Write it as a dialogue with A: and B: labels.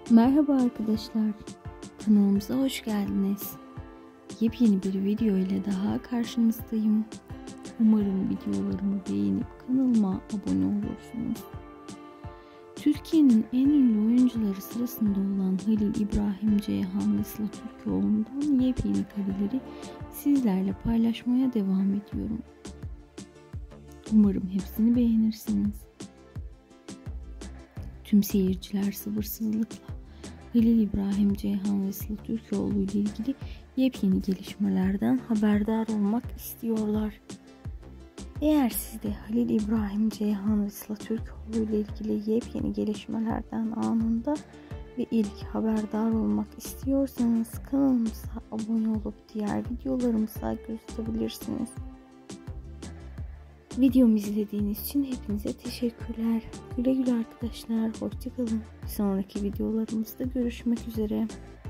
A: Merhaba arkadaşlar, kanalımıza hoş geldiniz. Yepyeni bir video ile daha karşınızdayım. Umarım videolarımı beğenip kanalıma abone olursunuz. Türkiye'nin en ünlü oyuncuları sırasında olan Halil İbrahim Ceyhan ve Sıla Türkoğlu'ndan yepyeni kareleri sizlerle paylaşmaya devam ediyorum. Umarım hepsini beğenirsiniz. Tüm seyirciler sabırsızlıkla Halil İbrahim Ceyhan ve Sıla Türkoğlu ile ilgili yepyeni gelişmelerden haberdar olmak istiyorlar. Eğer siz de Halil İbrahim Ceyhan ve Sıla Türkoğlu ile ilgili yepyeni gelişmelerden anında ve ilk haberdar olmak istiyorsanız kanalımıza abone olup diğer videolarımıza göz atabilirsiniz. Videomu izlediğiniz için hepinize teşekkürler. Güle güle arkadaşlar. Hoşça kalın. Bir sonraki videolarımızda görüşmek üzere.